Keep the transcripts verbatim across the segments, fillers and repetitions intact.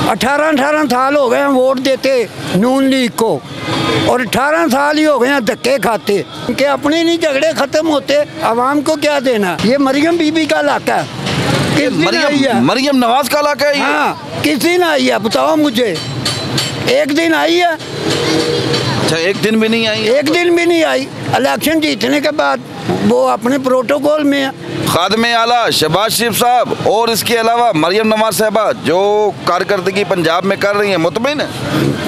अठारह अठारह साल हो गए हैं वोट देते नून लीग को, और अठारह साल ही हो गए हैं धक्के खाते कि अपने नहीं झगड़े खत्म होते, आवाम को क्या देना। ये मरियम बीबी का इलाका है, मरियम मरियम नवाज का इलाका है। हाँ, किस दिन आई है बताओ मुझे, एक दिन आई है? अच्छा, एक दिन भी नहीं आई? एक दिन भी नहीं आई। इलेक्शन जीतने के बाद वो अपने प्रोटोकॉल में है। खादमे आला शहबाज शरीफ साहब और इसके अलावा मरियम नवाज साहबा जो कारकर्दगी पंजाब में कर रही है, मुतमिन है?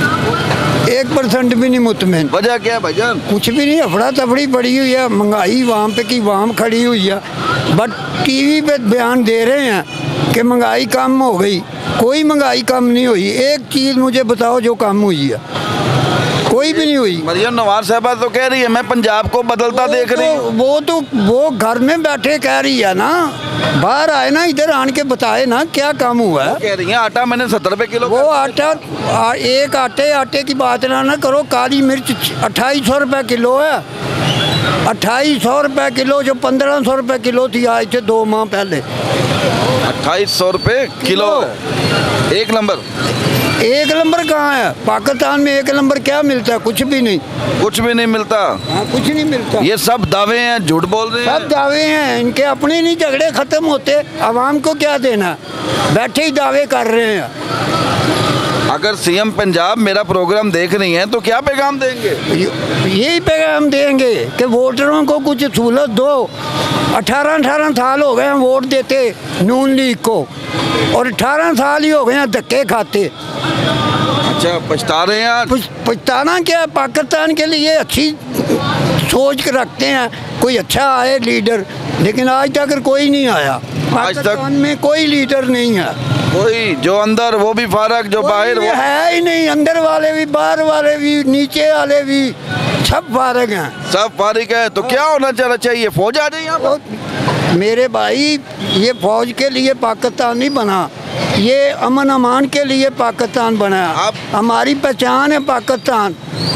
एक परसेंट भी नहीं मुतमिन। वजह क्या है भाईजान? कुछ भी नहीं, अफड़ा तफड़ी पड़ी हुई है, महंगाई वहाँ पे की वहाँ खड़ी हुई है। बट टीवी पे बयान दे रहे हैं कि महंगाई कम हो गई, कोई महंगाई कम नहीं हुई। एक चीज़ मुझे बताओ जो कम हुई है, कोई भी नहीं हुई। मरियम नवाज साहबा तो कह रही है मैं पंजाब को बदलता देख रही हूँ। वो तो वो घर में बैठे कह रही है ना, बाहर आए ना, इधर आन के बताए ना क्या काम हुआ है। कह रही है आटा मैंने सत्तर रुपए किलो। वो आटा आ, एक आटे आटे की बात ना ना करो। काली मिर्च अट्ठाईस सौ रुपये किलो है, अट्ठाईस सौ रुपये किलो, जो पंद्रह सौ रुपये किलो थी आज से दो माह पहले। अट्ठाईस सौ रुपये किलो, एक नंबर। एक नंबर कहाँ है? पाकिस्तान में एक नंबर क्या मिलता है? कुछ भी नहीं, कुछ भी नहीं मिलता। हाँ, कुछ नहीं मिलता। ये सब दावे हैं, झूठ बोल रहे हैं। सब दावे हैं, इनके अपने नहीं झगड़े खत्म होते, आवाम को क्या देना, बैठे ही दावे कर रहे हैं। अगर सीएम पंजाब मेरा प्रोग्राम देख रही हैं तो क्या पैगाम देंगे? यही पैगाम देंगे कि वोटरों को कुछ सहूलत दो। अठारह अठारह साल हो गए हैं वोट देते नून लीग को, और अठारह साल ही हो गए हैं धक्के खाते। अच्छा, पछता रहे हैं? पछताना क्या, पाकिस्तान के लिए अच्छी सोच के रखते हैं, कोई अच्छा आए लीडर, लेकिन आज तक कोई नहीं आया। पाकिस्तान में कोई लीडर नहीं है, कोई जो अंदर वो भी फारक, जो बाहर वो है ही नहीं। अंदर वाले भी, बाहर वाले भी, नीचे वाले भी, सब फारग हैं। सब फारिग है। तो क्या होना चाहना चाहिए? फौज आ जाए यहाँ पर? मेरे भाई, ये फौज के लिए पाकिस्तान नहीं बना, ये अमन अमान के लिए पाकिस्तान बना। आप हमारी पहचान है पाकिस्तान।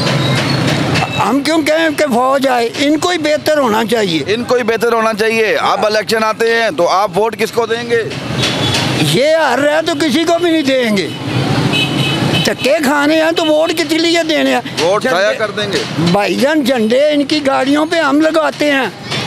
हम क्यों कहें कि फौज आए? इनको ही बेहतर होना चाहिए, इनको ही बेहतर होना चाहिए। अब इलेक्शन आते हैं तो आप वोट किसको देंगे? ये हार रहा है तो किसी को भी नहीं देंगे। धक्के खाने हैं तो वोट किस लिए देने हैं? वोट छाया कर देंगे। भाईजान, झंडे इनकी गाड़ियों पे हम लगाते हैं,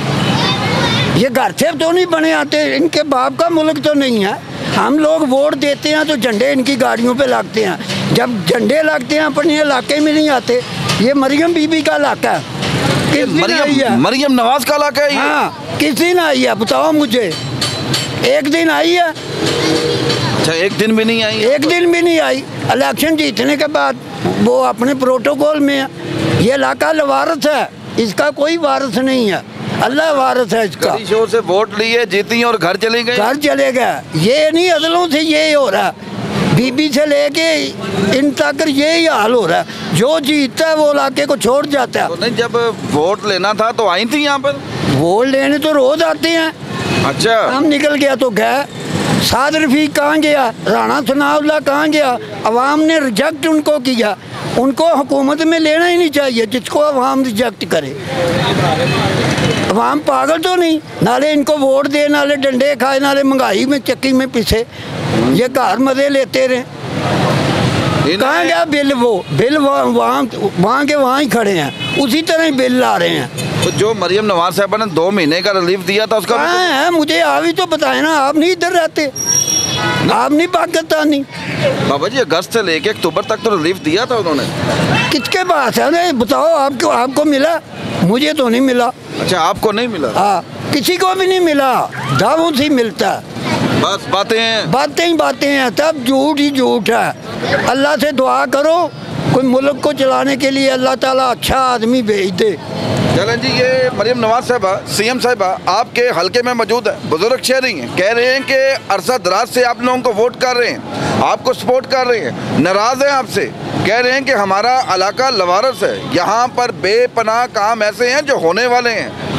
ये घर से तो नहीं बने आते, इनके बाप का मुल्क तो नहीं है। हम लोग वोट देते हैं तो झंडे इनकी गाड़ियों पे लगते हैं। जब झंडे लगते हैं अपने इलाके में नहीं आते। ये मरियम बीबी का इलाका है, किस दिन आई है? मरियम नवाज का इलाका है। हाँ, किस दिन आई है बताओ मुझे, एक दिन आई है? अच्छा, एक दिन भी नहीं आई? एक दिन भी नहीं आई। इलेक्शन जीतने के बाद वो अपने प्रोटोकॉल में है। ये इलाका लवारस है, इसका कोई वारिस नहीं है, अल्लाह वारिस है इसका। शोर से वोट लिए, जीती और घर चले गए। घर चले गए। ये नहीं, अदलों से ये हो रहा है, बीबी से लेके इन तक यही हाल हो रहा है। जो जीतता है वो इलाके को छोड़ जाता है। तो नहीं, जब वोट लेना था तो आई थी यहाँ पर? वोट लेने तो रोज आते हैं। अच्छा, हम निकल गया तो गए। साद रफीक कहाँ गया? राणा सनाउल्लाह कहाँ गया? अवाम ने रिजेक्ट उनको किया। उनको हुकूमत में लेना ही नहीं चाहिए जिसको अवाम रिजेक्ट करे। अवाम पागल तो नहीं, नाले इनको वोट दे, नाले डंडे खाए, नाले महंगाई में चक्की में पिसे, ये घर मजे लेते रहे। कहाँ गया बिल? वो बिल वहाँ वहाँ के वहाँ ही खड़े हैं, उसी तरह ही बिल ला रहे हैं। तो जो मरियम नवाज साहबा ने दो महीने का रिलीफ दिया था उसका कहाँ है? मुझे आप ही तो बताए ना, आप नहीं इधर रहते, आप नहीं पाकिस्तानी। बाबा जी, अगस्त से लेके अक्टूबर तक तो रिलीफ दिया था उन्होंने। किसके पास है? नहीं बताओ, आपको आपको मिला? मुझे तो नहीं मिला। अच्छा, आपको नहीं मिला? हाँ, किसी को भी नहीं मिला, दावों से मिलता है। बस बातें हैं, बातें ही बातें हैं, तब झूठ ही झूठ है। अल्लाह से दुआ करो कोई मुल्क को चलाने के लिए अल्लाह ताला अच्छा आदमी भेज दे। चलें जी, ये मरियम नवाज साहबा, सीएम साहबा आपके हलके में मौजूद है, बुजुर्ग शहरी हैं, कह रहे हैं कि अरसा दराज से आप लोगों को वोट कर रहे हैं, आपको सपोर्ट कर रहे हैं, नाराज़ हैं आपसे, कह रहे हैं कि हमारा इलाका लवारस है, यहाँ पर बेपनाह काम ऐसे हैं जो होने वाले हैं,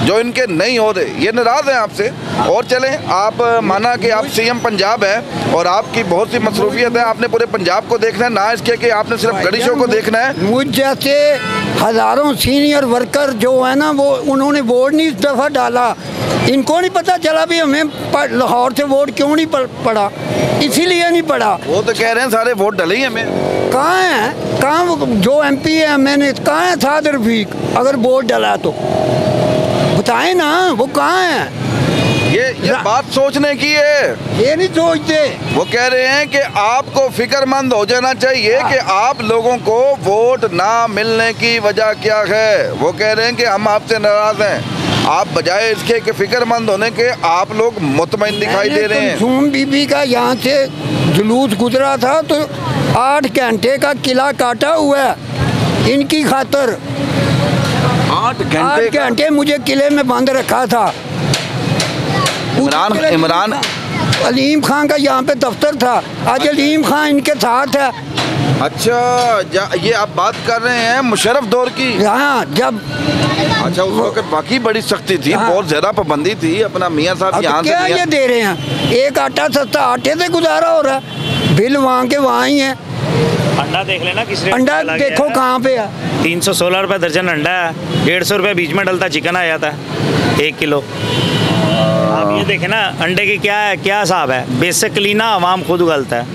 जो इनके नहीं हो रहे, ये नाराज़ हैं आपसे। और चलें, आप माना कि आप सीएम पंजाब है और आपकी बहुत सी मसरूफियत है, आपने पूरे पंजाब को देखना है, ना इसके कि आपने सिर्फ गड़ी शो को देखना है। मुझ जैसे हज़ारों सीनियर वर्कर जो है ना, वो उन्होंने वोट नहीं इस दफ़ा डाला। इनको नहीं पता चला भी हमें लाहौर से वोट क्यों नहीं पड़ा, इसीलिए नहीं पड़ा। वो तो कह रहे हैं सारे वोट डले ही हमें। कहाँ है, कहाँ जो एम पी है मैंने, कहाँ है साद रफीक? अगर वोट डला तो बताएं ना, वो कहाँ है? ये ये बात सोचने की है, ये नहीं सोचते। वो कह रहे हैं कि आपको फिक्रमंद हो जाना चाहिए कि आप लोगों को वोट ना मिलने की वजह क्या है। वो कह रहे हैं कि हम आपसे नाराज़ हैं। आप बजाय इसके कि फिक्रमंद होने के, आप लोग मुतमईन दिखाई दे रहे हैं। कुलसूम बीबी का यहाँ से जुलूस गुजरा था तो आठ घंटे का किला काटा हुआ है इनकी खातर। आठ घंटे आठ घंटे मुझे किले में बंद रखा था। इमरान इमरान अलीम खान का यहाँ पे दफ्तर था, आज अलीम खान इनके साथ है। अच्छा, ये आप बात कर रहे हैं मुशर्रफ दौर की? हाँ, जब अच्छा, उस वक्त बाकी बड़ी सख्ती थी। हाँ। बहुत ज्यादा पाबंदी थी। अपना मियाँ साहब यहाँ क्या ये दे रहे हैं, एक आटा सस्ता आटे से गुजारा हो रहा है, बिल वहाँ के वहाँ ही है। अंडा देख लेना, किस रेट अंडा देखो कहाँ पे है, तीन सौ सोलह रुपये दर्जन अंडा है, डेढ़ सौ रुपये बीच में डलता चिकन आ जाता है एक किलो। आप ये देखें ना, अंडे की क्या है, क्या हिसाब है। बेसिकली ना आवाम खुद गलत है,